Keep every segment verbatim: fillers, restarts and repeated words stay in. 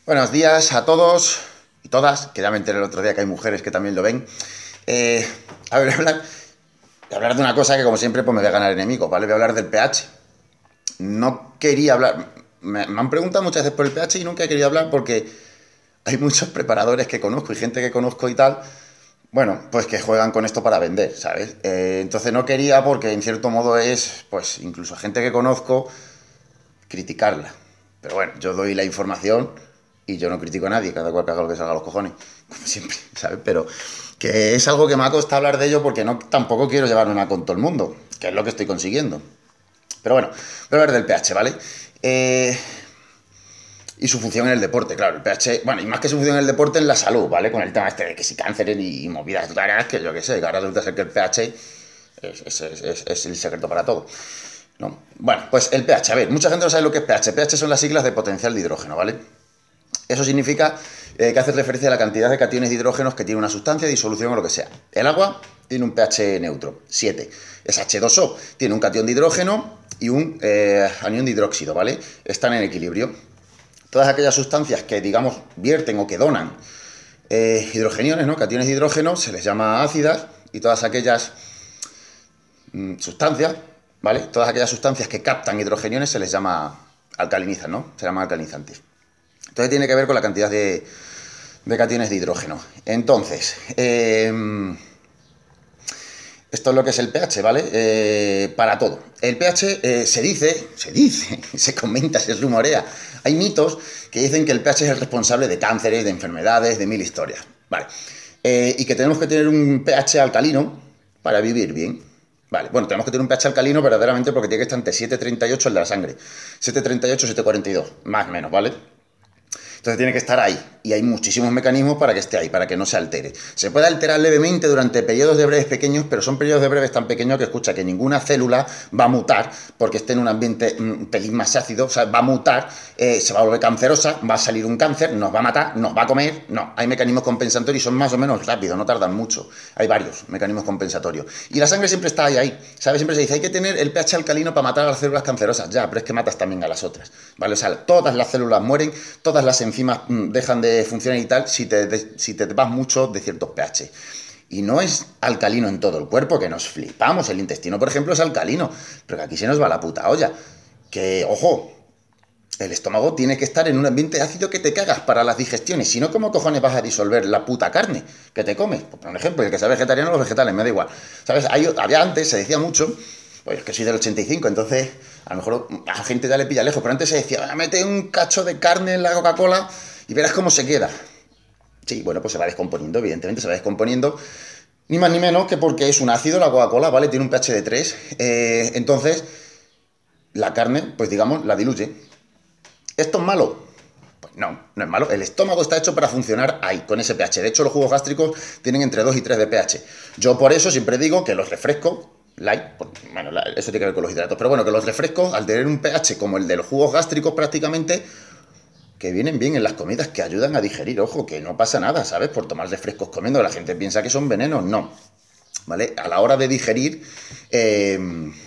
Buenos días a todos y todas, que ya me enteré el otro día que hay mujeres que también lo ven. Eh, a ver, voy a hablar, voy a hablar de una cosa que, como siempre, pues me voy a ganar enemigos, ¿vale? Voy a hablar del pH. No quería hablar... Me, me han preguntado muchas veces por el pH y nunca he querido hablar porque hay muchos preparadores que conozco y gente que conozco y tal, bueno, pues que juegan con esto para vender, ¿sabes? Eh, entonces no quería porque, en cierto modo, es, pues, incluso gente que conozco, criticarla. Pero bueno, yo doy la información y yo no critico a nadie, cada cual que haga lo que salga a los cojones, como siempre, ¿sabes? Pero que es algo que me ha costado hablar de ello porque no, tampoco quiero llevarme una con todo el mundo, que es lo que estoy consiguiendo. Pero bueno, voy a hablar del pH, ¿vale? Eh, y su función en el deporte, claro, el pH, bueno, y más que su función en el deporte, en la salud, ¿vale? Con el tema este de que si cánceres y movidas raras, que yo qué sé, que ahora resulta ser que el pH es, es, es, es el secreto para todo. ¿No? Bueno, pues el pH, a ver, mucha gente no sabe lo que es pH. pH son las siglas de potencial de hidrógeno, ¿vale? Eso significa eh, que hace referencia a la cantidad de cationes de hidrógenos que tiene una sustancia, disolución o lo que sea. El agua tiene un pH neutro, siete. Es hache dos o, tiene un catión de hidrógeno y un eh, anión de hidróxido, ¿vale? Están en equilibrio. Todas aquellas sustancias que, digamos, vierten o que donan eh, hidrogeniones, ¿no? Cationes de hidrógeno, se les llama ácidas, y todas aquellas mmm, sustancias, ¿vale? Todas aquellas sustancias que captan hidrogeniones se les llama alcalinizan, ¿no? Se llaman alcalinizantes. Entonces tiene que ver con la cantidad de, de cationes de hidrógeno. Entonces, eh, esto es lo que es el pH, ¿vale? Eh, para todo. El pH eh, se dice, se dice, se comenta, se rumorea. Hay mitos que dicen que el pH es el responsable de cánceres, de enfermedades, de mil historias, ¿vale? Eh, y que tenemos que tener un pH alcalino para vivir bien. Vale, bueno, tenemos que tener un pH alcalino verdaderamente porque tiene que estar entre siete coma treinta y ocho el de la sangre. siete coma treinta y ocho, siete coma cuarenta y dos, más o menos, ¿vale? Entonces tiene que estar ahí, y hay muchísimos mecanismos para que esté ahí, para que no se altere. Se puede alterar levemente durante periodos de breves pequeños, pero son periodos de breves tan pequeños que, escucha, que ninguna célula va a mutar porque esté en un ambiente un pelín más ácido, o sea, va a mutar, eh, se va a volver cancerosa, va a salir un cáncer, nos va a matar, nos va a comer. No, hay mecanismos compensatorios y son más o menos rápidos, no tardan mucho. Hay varios mecanismos compensatorios. Y la sangre siempre está ahí, ahí, ¿sabes? Siempre se dice, hay que tener el pH alcalino para matar a las células cancerosas. Ya, pero es que matas también a las otras, ¿vale? O sea, todas las células mueren, todas las enzimas mmm, dejan de funcionar y tal si te, de, si te vas mucho de ciertos pH. Y no es alcalino en todo el cuerpo, que nos flipamos. El intestino, por ejemplo, es alcalino, pero que aquí se nos va la puta olla. Que, ojo, el estómago tiene que estar en un ambiente ácido que te cagas para las digestiones. Si no, ¿cómo cojones vas a disolver la puta carne que te comes? Pues, por ejemplo, el que sea vegetariano, los vegetales, me da igual. ¿Sabes? Hay, había antes, se decía mucho, pues que soy del ochenta y cinco, entonces a lo mejor a la gente ya le pilla lejos, pero antes se decía, mete un cacho de carne en la Coca-Cola y verás cómo se queda. Sí, bueno, pues se va descomponiendo, evidentemente se va descomponiendo, ni más ni menos que porque es un ácido, la Coca-Cola, ¿vale? Tiene un pH de tres, eh, entonces la carne, pues digamos, la diluye. ¿Esto es malo? Pues no, no es malo. El estómago está hecho para funcionar ahí, con ese pH. De hecho, los jugos gástricos tienen entre dos y tres de pH. Yo por eso siempre digo que los refrescos light, bueno, eso tiene que ver con los hidratos, pero bueno, que los refrescos, al tener un pH como el de los jugos gástricos prácticamente, que vienen bien en las comidas, que ayudan a digerir, ojo, que no pasa nada, ¿sabes? Por tomar refrescos comiendo, la gente piensa que son venenos, no, ¿vale? A la hora de digerir, eh,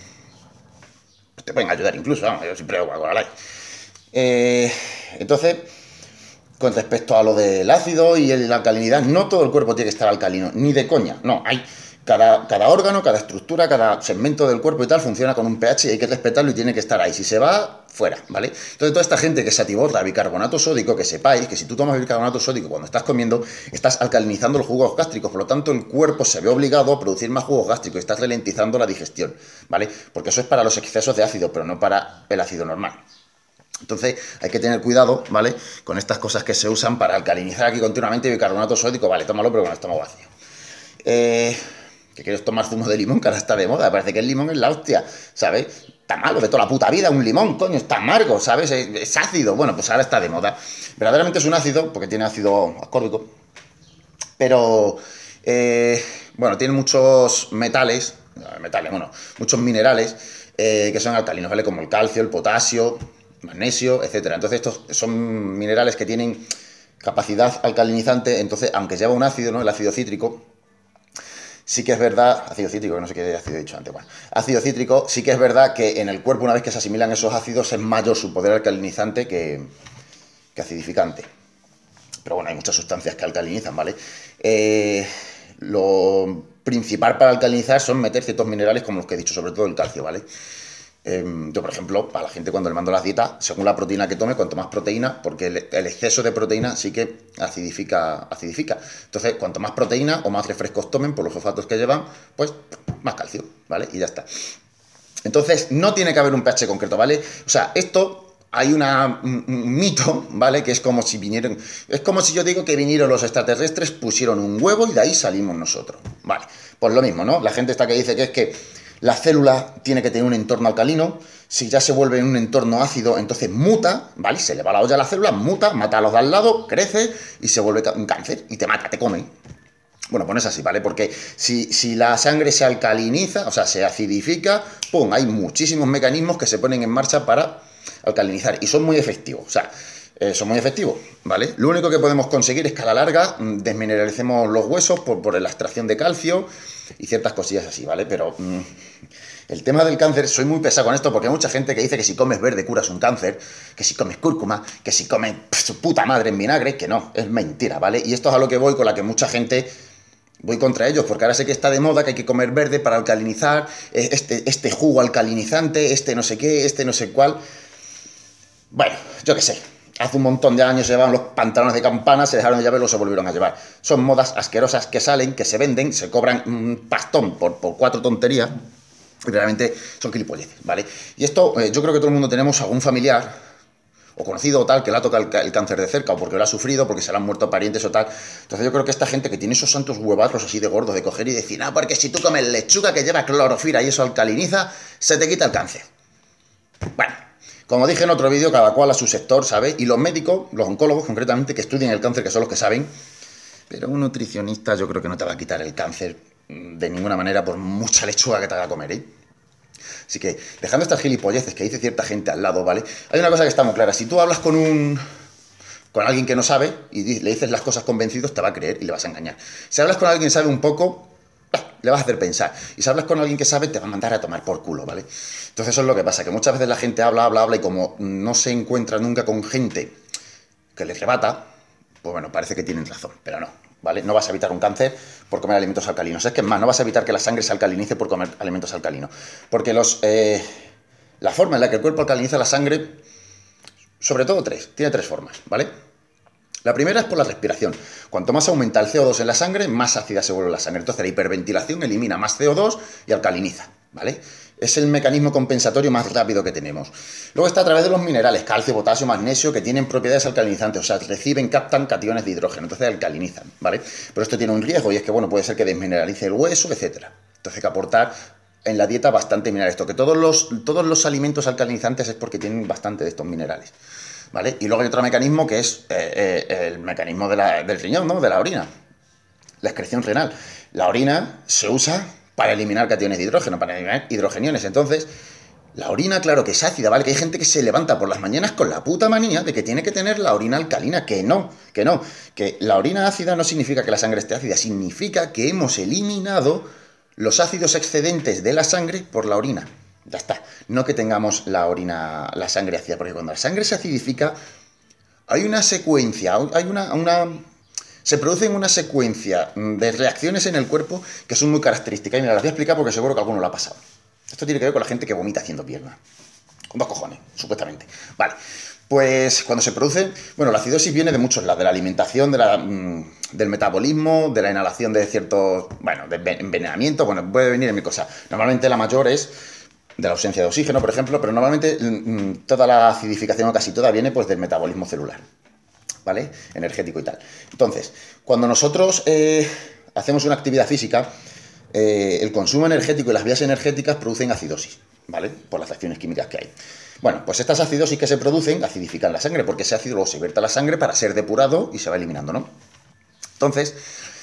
te pueden ayudar incluso, vamos, yo siempre hago algo light. Eh, entonces, con respecto a lo del ácido y la alcalinidad, no todo el cuerpo tiene que estar alcalino, ni de coña, no, hay... Cada, cada órgano, cada estructura, cada segmento del cuerpo y tal funciona con un pH y hay que respetarlo y tiene que estar ahí. Si se va, fuera, ¿vale? Entonces, toda esta gente que se atiborra bicarbonato sódico, que sepáis que si tú tomas bicarbonato sódico cuando estás comiendo, estás alcalinizando los jugos gástricos, por lo tanto, el cuerpo se ve obligado a producir más jugos gástricos y estás ralentizando la digestión, ¿vale? Porque eso es para los excesos de ácido, pero no para el ácido normal. Entonces hay que tener cuidado, ¿vale? Con estas cosas que se usan para alcalinizar aquí continuamente bicarbonato sódico, vale, tómalo, pero con el estómago vacío. Eh... que quieres tomar zumo de limón, que ahora está de moda, parece que el limón es la hostia, ¿sabes? Está malo de toda la puta vida, un limón, coño, está amargo, ¿sabes? Es, es ácido, bueno, pues ahora está de moda. Verdaderamente es un ácido, porque tiene ácido ascórbico, pero, eh, bueno, tiene muchos metales, metales, bueno, muchos minerales eh, que son alcalinos, ¿vale? Como el calcio, el potasio, magnesio, etcétera. Entonces estos son minerales que tienen capacidad alcalinizante, entonces, aunque lleva un ácido, ¿no? El ácido cítrico, sí que es verdad, ácido cítrico, que no sé qué ácido he dicho antes, bueno, ácido cítrico, sí que es verdad que en el cuerpo, una vez que se asimilan esos ácidos, es mayor su poder alcalinizante que, que acidificante. pero bueno, hay muchas sustancias que alcalinizan, ¿vale? Eh, lo principal para alcalinizar son meter ciertos minerales como los que he dicho, sobre todo el calcio, ¿vale? Eh, yo, por ejemplo, para la gente cuando le mando las dietas, según la proteína que tome, cuanto más proteína, porque el, el exceso de proteína sí que acidifica, acidifica. Entonces, cuanto más proteína o más refrescos tomen por los fosfatos que llevan, pues más calcio, ¿vale? Y ya está. Entonces, no tiene que haber un pH concreto, ¿vale? O sea, esto... Hay una, un, un mito, ¿vale? Que es como si vinieron... Es como si yo digo que vinieron los extraterrestres, pusieron un huevo y de ahí salimos nosotros. Vale, pues lo mismo, ¿no? La gente está que dice que es que la célula tiene que tener un entorno alcalino. Si ya se vuelve en un entorno ácido, entonces muta, ¿vale? Se le va la olla a la célula, muta, mata a los de al lado, crece y se vuelve un cáncer y te mata, te come. Bueno, pues no es así, ¿vale? Porque si, si la sangre se alcaliniza, o sea, se acidifica, ¡pum! Hay muchísimos mecanismos que se ponen en marcha para alcalinizar y son muy efectivos, o sea, eh, son muy efectivos, ¿vale? Lo único que podemos conseguir es que a la larga mm, desmineralicemos los huesos por, por la extracción de calcio y ciertas cosillas así, ¿vale? Pero mm, el tema del cáncer, soy muy pesado con esto porque hay mucha gente que dice que si comes verde curas un cáncer, que si comes cúrcuma, que si comes pff, su puta madre en vinagre, que no, es mentira, ¿vale? Y esto es a lo que voy con la que mucha gente... Voy contra ellos, porque ahora sé que está de moda que hay que comer verde para alcalinizar, este, este jugo alcalinizante, este no sé qué, este no sé cuál... Bueno, yo qué sé, hace un montón de años se llevaban los pantalones de campana, se dejaron de llevar y los se volvieron a llevar. Son modas asquerosas que salen, que se venden, se cobran un pastón por, por cuatro tonterías y realmente son gilipolleces, ¿vale? Y esto, eh, yo creo que todo el mundo tenemos algún familiar o conocido o tal que le ha tocado el, el cáncer de cerca o porque lo ha sufrido, porque se le han muerto parientes o tal. Entonces yo creo que esta gente que tiene esos santos huevazos así de gordos de coger y decir, ah, porque si tú comes lechuga que lleva clorofila y eso alcaliniza, se te quita el cáncer. Bueno. Como dije en otro vídeo, cada cual a su sector, ¿sabes? Y los médicos, los oncólogos concretamente, que estudian el cáncer, que son los que saben, pero un nutricionista yo creo que no te va a quitar el cáncer de ninguna manera por mucha lechuga que te haga comer, ¿eh? Así que, dejando estas gilipolleces que dice cierta gente al lado, ¿vale? Hay una cosa que está muy clara. Si tú hablas con un... con alguien que no sabe y le dices las cosas convencidos, te va a creer y le vas a engañar. Si hablas con alguien que sabe un poco... le vas a hacer pensar. Y si hablas con alguien que sabe, te va a mandar a tomar por culo, ¿vale? Entonces eso es lo que pasa, que muchas veces la gente habla, habla, habla y como no se encuentra nunca con gente que les rebata, pues bueno, parece que tienen razón, pero no, ¿vale? No vas a evitar un cáncer por comer alimentos alcalinos. Es que es más, no vas a evitar que la sangre se alcalinice por comer alimentos alcalinos. Porque los, eh, la forma en la que el cuerpo alcaliniza la sangre, sobre todo tres, tiene tres formas, ¿vale? La primera es por la respiración. Cuanto más aumenta el C O dos en la sangre, más ácida se vuelve la sangre. Entonces la hiperventilación elimina más C O dos y alcaliniza, ¿vale? Es el mecanismo compensatorio más rápido que tenemos. Luego está a través de los minerales, calcio, potasio, magnesio, que tienen propiedades alcalinizantes, o sea, reciben, captan cationes de hidrógeno, entonces alcalinizan, ¿vale? Pero esto tiene un riesgo y es que, bueno, puede ser que desmineralice el hueso, etcétera. Entonces hay que aportar en la dieta bastante mineral. Esto, que todos los, todos los alimentos alcalinizantes es porque tienen bastante de estos minerales, ¿vale? Y luego hay otro mecanismo que es eh, eh, el mecanismo de la, del riñón, ¿no? De la orina, la excreción renal. La orina se usa para eliminar cationes de hidrógeno, para eliminar hidrogeniones. Entonces, la orina, claro que es ácida, ¿vale? Que hay gente que se levanta por las mañanas con la puta manía de que tiene que tener la orina alcalina. Que no, que no. Que la orina ácida no significa que la sangre esté ácida, significa que hemos eliminado los ácidos excedentes de la sangre por la orina. Ya está. No que tengamos la orina, la sangre ácida, porque cuando la sangre se acidifica, hay una secuencia, hay una, una... se producen una secuencia de reacciones en el cuerpo que son muy características. Y me las voy a explicar porque seguro que alguno lo ha pasado. Esto tiene que ver con la gente que vomita haciendo pierna. Con dos cojones, supuestamente. Vale. Pues cuando se produce... Bueno, la acidosis viene de muchos lados. De la alimentación, de la, mmm, del metabolismo, de la inhalación de ciertos... Bueno, de envenenamiento. Bueno, puede venir en mi cosa. Normalmente la mayor es de la ausencia de oxígeno, por ejemplo, pero normalmente mmm, toda la acidificación, o casi toda, viene pues del metabolismo celular, ¿vale? Energético y tal. Entonces, cuando nosotros eh, hacemos una actividad física, eh, el consumo energético y las vías energéticas producen acidosis, ¿vale? Por las reacciones químicas que hay. Bueno, pues estas acidosis que se producen acidifican la sangre, porque ese ácido luego se vierte a la sangre para ser depurado y se va eliminando, ¿no? Entonces,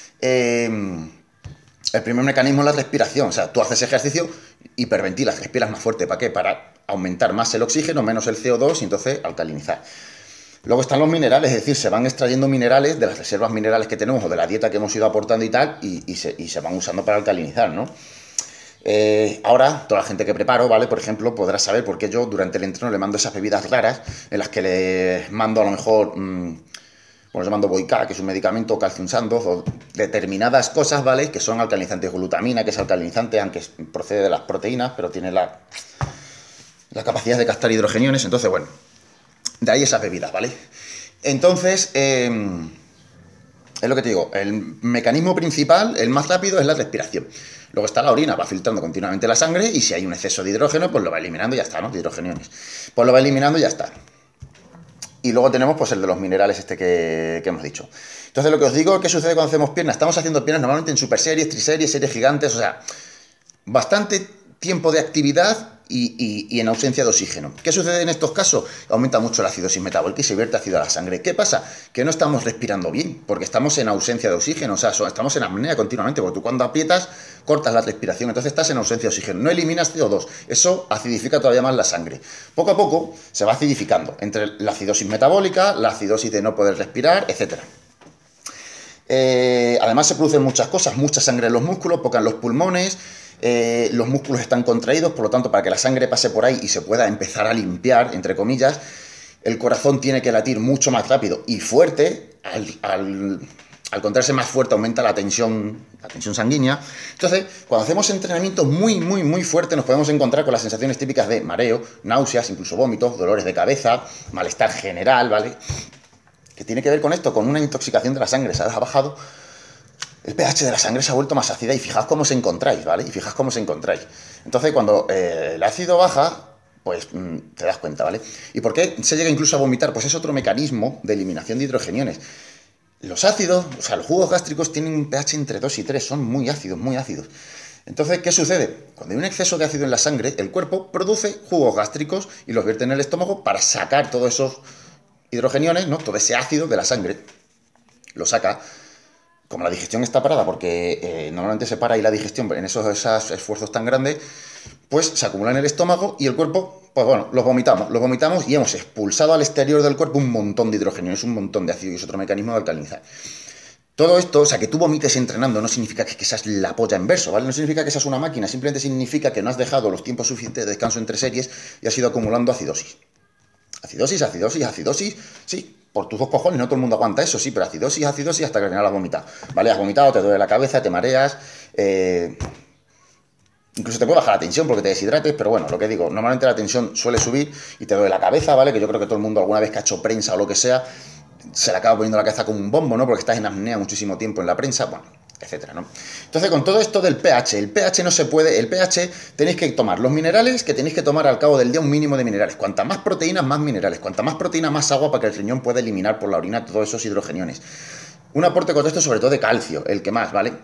eh, el primer mecanismo es la respiración. O sea, tú haces ejercicio, hiperventilas, respiras más fuerte. ¿Para qué? Para aumentar más el oxígeno, menos el C O dos y entonces alcalinizar. Luego están los minerales, es decir, se van extrayendo minerales de las reservas minerales que tenemos o de la dieta que hemos ido aportando y tal, y, y, se, y se van usando para alcalinizar, ¿no? Eh, ahora, toda la gente que preparo, ¿vale? Por ejemplo, podrá saber por qué yo durante el entreno le mando esas bebidas raras en las que le mando a lo mejor mmm, Bueno, llamando Boica, que es un medicamento, calcium sandoz, o determinadas cosas, ¿vale? Que son alcalinizantes, glutamina, que es alcalinizante, aunque procede de las proteínas, pero tiene la, la capacidad de captar hidrogeniones. Entonces, bueno, de ahí esas bebidas, ¿vale? Entonces, eh, es lo que te digo, el mecanismo principal, el más rápido, es la respiración. Luego está la orina, va filtrando continuamente la sangre y si hay un exceso de hidrógeno, pues lo va eliminando y ya está, ¿no? De hidrogeniones. Pues lo va eliminando y ya está. Y luego tenemos pues el de los minerales este que, que hemos dicho. Entonces lo que os digo, ¿qué sucede cuando hacemos piernas? Estamos haciendo piernas normalmente en super series, triseries, series gigantes, o sea, bastante tiempo de actividad y, y, y en ausencia de oxígeno. ¿Qué sucede en estos casos? Aumenta mucho la acidosis metabólica y se vierte ácido a la sangre. ¿Qué pasa? Que no estamos respirando bien, porque estamos en ausencia de oxígeno, o sea, estamos en apnea continuamente, porque tú cuando aprietas, cortas la respiración, entonces estás en ausencia de oxígeno, no eliminas C O dos, eso acidifica todavía más la sangre. Poco a poco se va acidificando, entre la acidosis metabólica, la acidosis de no poder respirar, etcétera. Eh, además se producen muchas cosas, mucha sangre en los músculos, poca en los pulmones. Eh, los músculos están contraídos, por lo tanto, para que la sangre pase por ahí y se pueda empezar a limpiar, entre comillas, el corazón tiene que latir mucho más rápido y fuerte. Al, al, al contraerse más fuerte aumenta la tensión, la tensión sanguínea. Entonces, cuando hacemos entrenamientos muy, muy, muy fuertes, nos podemos encontrar con las sensaciones típicas de mareo, náuseas, incluso vómitos, dolores de cabeza, malestar general, ¿vale? Que tiene que ver con esto, con una intoxicación de la sangre. Se ha bajado el pH de la sangre, se ha vuelto más ácida y fijaos cómo os encontráis, ¿vale? Y fijaos cómo os encontráis. Entonces, cuando eh, el ácido baja, pues mmm, te das cuenta, ¿vale? ¿Y por qué se llega incluso a vomitar? Pues es otro mecanismo de eliminación de hidrogeniones. Los ácidos, o sea, los jugos gástricos tienen un pH entre dos y tres, son muy ácidos, muy ácidos. Entonces, ¿qué sucede? Cuando hay un exceso de ácido en la sangre, el cuerpo produce jugos gástricos y los vierte en el estómago para sacar todos esos hidrogeniones, ¿no? Todo ese ácido de la sangre, lo saca. Como la digestión está parada, porque eh, normalmente se para ahí la digestión en esos, esos esfuerzos tan grandes, pues se acumula en el estómago y el cuerpo, pues bueno, los vomitamos, los vomitamos y hemos expulsado al exterior del cuerpo un montón de hidrógeno, es un montón de ácido y es otro mecanismo de alcalinizar. Todo esto, o sea, que tú vomites entrenando no significa que, que seas la polla en verso, ¿vale? No significa que seas una máquina, simplemente significa que no has dejado los tiempos suficientes de descanso entre series y has ido acumulando acidosis. Acidosis, acidosis, acidosis, sí, por tus dos cojones, no todo el mundo aguanta eso, sí, pero acidosis, acidosis hasta que al final has vomitado, ¿vale? Has vomitado, te duele la cabeza, te mareas, eh, incluso te puede bajar la tensión porque te deshidrates, pero bueno, lo que digo, normalmente la tensión suele subir y te duele la cabeza, ¿vale? Que yo creo que todo el mundo alguna vez que ha hecho prensa o lo que sea, se le acaba poniendo la cabeza como un bombo, ¿no? Porque estás en apnea muchísimo tiempo en la prensa, bueno, etcétera, ¿no? Entonces, con todo esto del pH, el pH no se puede, el pH tenéis que tomar los minerales que tenéis que tomar al cabo del día, un mínimo de minerales. Cuanta más proteínas, más minerales. Cuanta más proteína, más agua para que el riñón pueda eliminar por la orina todos esos hidrogeniones. Un aporte con esto sobre todo de calcio, el que más, ¿vale?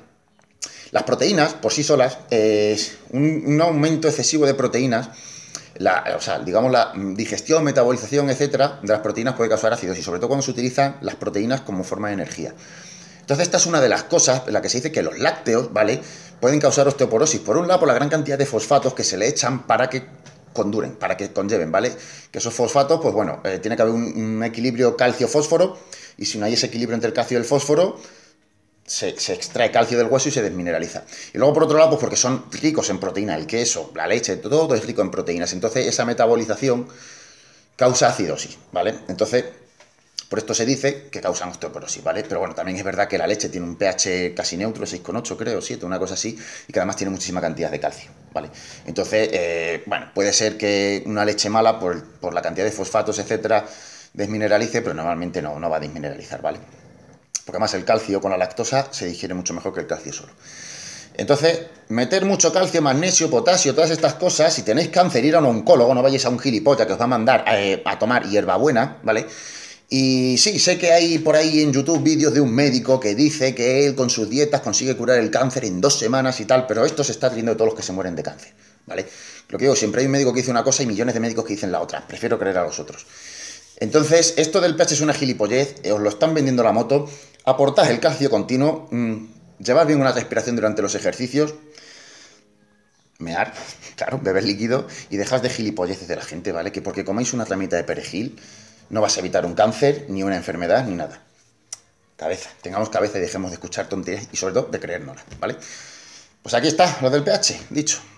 Las proteínas, por sí solas, eh, un, un aumento excesivo de proteínas, la, o sea, digamos la digestión, metabolización, etcétera, de las proteínas puede causar acidosis, sobre todo cuando se utilizan las proteínas como forma de energía. Entonces esta es una de las cosas en la que se dice que los lácteos, ¿vale?, pueden causar osteoporosis. Por un lado, por la gran cantidad de fosfatos que se le echan para que conduren, para que conlleven, ¿vale? Que esos fosfatos, pues bueno, eh, tiene que haber un, un equilibrio calcio-fósforo y si no hay ese equilibrio entre el calcio y el fósforo, se, se extrae calcio del hueso y se desmineraliza. Y luego, por otro lado, pues porque son ricos en proteína, el queso, la leche, todo es rico en proteínas. Entonces esa metabolización causa acidosis, ¿vale? Entonces, por esto se dice que causan osteoporosis, ¿vale? Pero bueno, también es verdad que la leche tiene un pH casi neutro, seis coma ocho creo, siete, una cosa así, y que además tiene muchísima cantidad de calcio, ¿vale? Entonces, eh, bueno, puede ser que una leche mala, por, por la cantidad de fosfatos, etcétera, desmineralice, pero normalmente no, no va a desmineralizar, ¿vale? Porque además el calcio con la lactosa se digiere mucho mejor que el calcio solo. Entonces, meter mucho calcio, magnesio, potasio, todas estas cosas, si tenéis cáncer, ir a un oncólogo, no vayáis a un gilipollas que os va a mandar eh, a tomar hierbabuena, ¿vale? Y sí, sé que hay por ahí en YouTube vídeos de un médico que dice que él con sus dietas consigue curar el cáncer en dos semanas y tal, pero esto se está riendo de todos los que se mueren de cáncer, ¿vale? Lo que digo, siempre hay un médico que dice una cosa y millones de médicos que dicen la otra. Prefiero creer a los otros. Entonces, esto del pH es una gilipollez, os lo están vendiendo la moto, aportad el calcio continuo, mmm, llevad bien una respiración durante los ejercicios, mear, claro, beber líquido y dejad de gilipolleces de la gente, ¿vale? Que porque comáis una ramita de perejil no vas a evitar un cáncer, ni una enfermedad, ni nada. Cabeza, tengamos cabeza y dejemos de escuchar tonterías y sobre todo de creérnoslas, ¿vale? Pues aquí está, lo del pH, dicho.